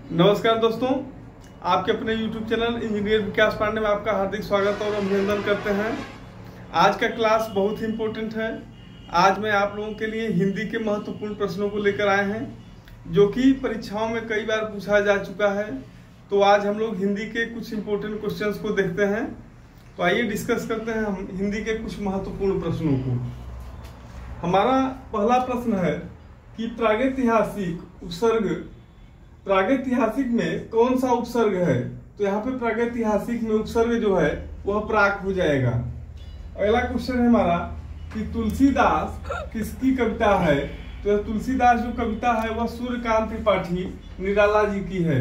नमस्कार दोस्तों, आपके अपने YouTube channel engineer Vikas Pandey में आपका हार्दिक स्वागत और अभिनंदन करते हैं। आज का क्लास बहुत ही इम्पोर्टेंट है। आज मैं आप लोगों के लिए हिंदी के महत्वपूर्ण प्रश्नों को लेकर आए हैं, जो कि परीक्षाओं में कई बार पूछा जा चुका है। तो आज हम लोग हिंदी के कुछ इम्पोर्टेंट क्वेश्चंस को देखते हैं। तो आइए डिस्कस करते हैं हम हिंदी के कुछ महत्वपूर्ण प्रश्नों को। हमारा पहला प्रश्न है कि प्रागैतिहासिक उपसर्ग, प्रागैतिहासिक में कौन सा उपसर्ग है? तो यहाँ पे प्रागैतिहासिक में उपसर्ग जो है वह प्राक हो जाएगा। अगला क्वेश्चन है हमारा कि तुलसीदास किसकी कविता है? तो तुलसीदास जो कविता है वह सूर्यकांत त्रिपाठी निराला जी की है।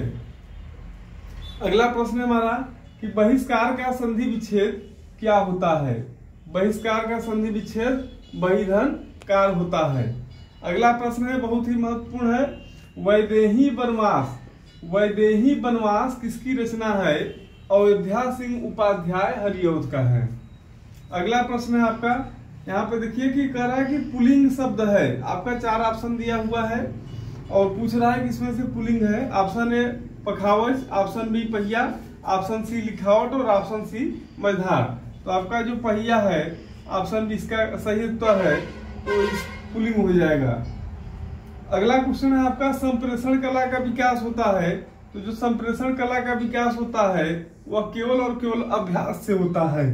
अगला प्रश्न है हमारा कि बहिष्कार का संधि विच्छेद क्या होता है? बहिष्कार का संधि विच्छेद बहिधन कार होता है। अगला प्रश्न है बहुत ही महत्वपूर्ण है, वैदेही वनवास, वैदेही वनवास किसकी रचना है? अयोध्या सिंह उपाध्याय हरिऔध का है। अगला प्रश्न है आपका, यहाँ पे देखिए कि कह रहा है कि पुल्लिंग शब्द है। आपका 4 ऑप्शन दिया हुआ है और पूछ रहा है कि इसमें से पुल्लिंग है। ऑप्शन ए पखावज, ऑप्शन बी पहिया, ऑप्शन सी लिखावट और ऑप्शन सी मझधार। तो आपका जो पहिया है ऑप्शन बी इसका सही उत्तर है, तो इस पुल्लिंग हो जाएगा। अगला क्वेश्चन है आपका, संप्रेषण कला का विकास होता है। तो जो संप्रेषण कला का विकास होता है वह केवल और केवल अभ्यास से होता है।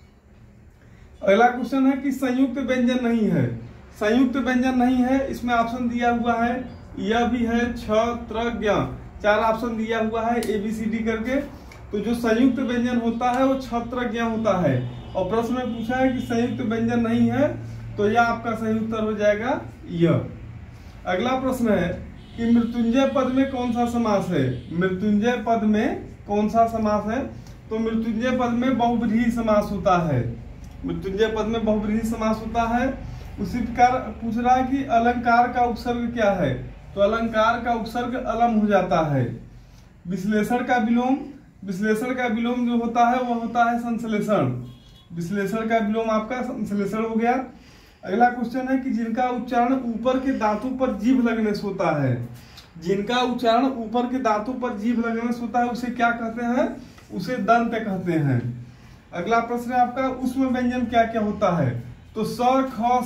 अगला क्वेश्चन है कि संयुक्त व्यंजन नहीं है। संयुक्त व्यंजन नहीं है, इसमें ऑप्शन दिया हुआ है, यह भी है, छ, त्र, ज्ञ, 4 ऑप्शन दिया हुआ है ABCD करके। तो जो संयुक्त व्यंजन होता है वो छ, त्र, ज्ञ होता है। और प्रश्न में पूछा है कि संयुक्त व्यंजन नहीं है, तो यह आपका सही उत्तर हो जाएगा यह। अगला प्रश्न है कि मृत्युंजय पद में कौन सा समास है? मृत्युंजय पद में कौन सा समास है? तो मृत्युंजय पद में बहुव्रीहि समास होता है। मृत्युंजय पद में बहुव्रीहि समास होता है। उसी प्रकार पूछ रहा है कि अलंकार का उपसर्ग क्या है? तो अलंकार का उपसर्ग अलम हो जाता है। विश्लेषण का विलोम, विश्लेषण का विलोम जो होता है वह होता है संश्लेषण। विश्लेषण का विलोम आपका संश्लेषण हो गया। अगला क्वेश्चन है कि जिनका उच्चारण ऊपर के दांतों पर जीभ लगने से होता है। जिनका उच्चारण ऊपर के दांतों पर जीभ लगने से होता है उसे क्या कहते हैं? उसे दंत कहते हैं। अगला प्रश्न है आपका, उष्म व्यंजन क्या क्या होता है? तो स, ख,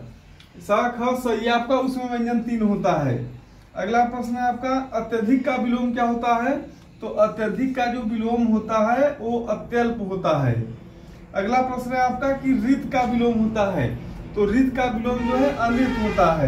स, ये आपका उष्म व्यंजन 3 होता है। अगला प्रश्न है आपका, अत्यधिक का विलोम क्या होता है? तो अत्यधिक का जो विलोम होता है वो अत्यल्प होता है। अगला प्रश्न है आपका कि रित का विलोम होता है। तो रित का विलोम जो है अनित होता है।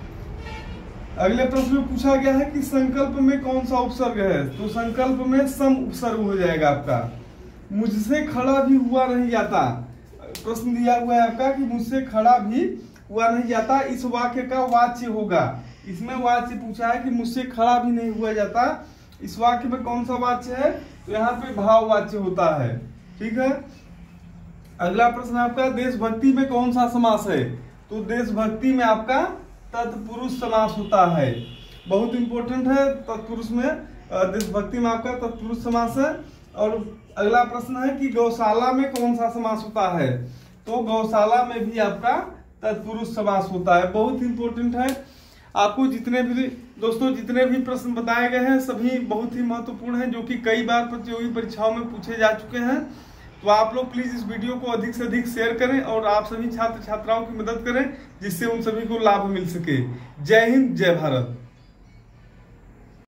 अगले प्रश्न में पूछा गया है कि संकल्प में कौन सा उपसर्ग है? तो संकल्प में सम उपसर्ग हो जाएगा आपका। मुझसे खड़ा भी हुआ नहीं जाता, प्रश्न दिया हुआ है आपका कि मुझसे खड़ा भी हुआ नहीं जाता, इस वाक्य का वाच्य होगा। इसमें वाच्य पूछा है कि मुझसे खड़ा भी नहीं हुआ जाता, इस वाक्य में कौन सा वाच्य है? तो यहाँ पे भाव वाच्य होता है। ठीक है। अगला प्रश्न आपका, देशभक्ति में कौन सा समास है? तो देशभक्ति में आपका तत्पुरुष समास होता है। बहुत इंपॉर्टेंट है, तत्पुरुष में देशभक्ति में आपका तत्पुरुष समास है। और अगला प्रश्न है कि गौशाला में कौन सा समास होता है? तो गौशाला में भी आपका तत्पुरुष समास होता है। बहुत इंपॉर्टेंट है। आपको जितने भी दोस्तों जितने भी प्रश्न बताए गए हैं सभी बहुत ही महत्वपूर्ण हैं, जो कि कई बार प्रतियोगी परीक्षाओं में पूछे जा चुके हैं। तो आप लोग प्लीज इस वीडियो को अधिक से अधिक शेयर करें और आप सभी छात्र छात्राओं की मदद करें, जिससे उन सभी को लाभ मिल सके। जय हिंद, जय भारत।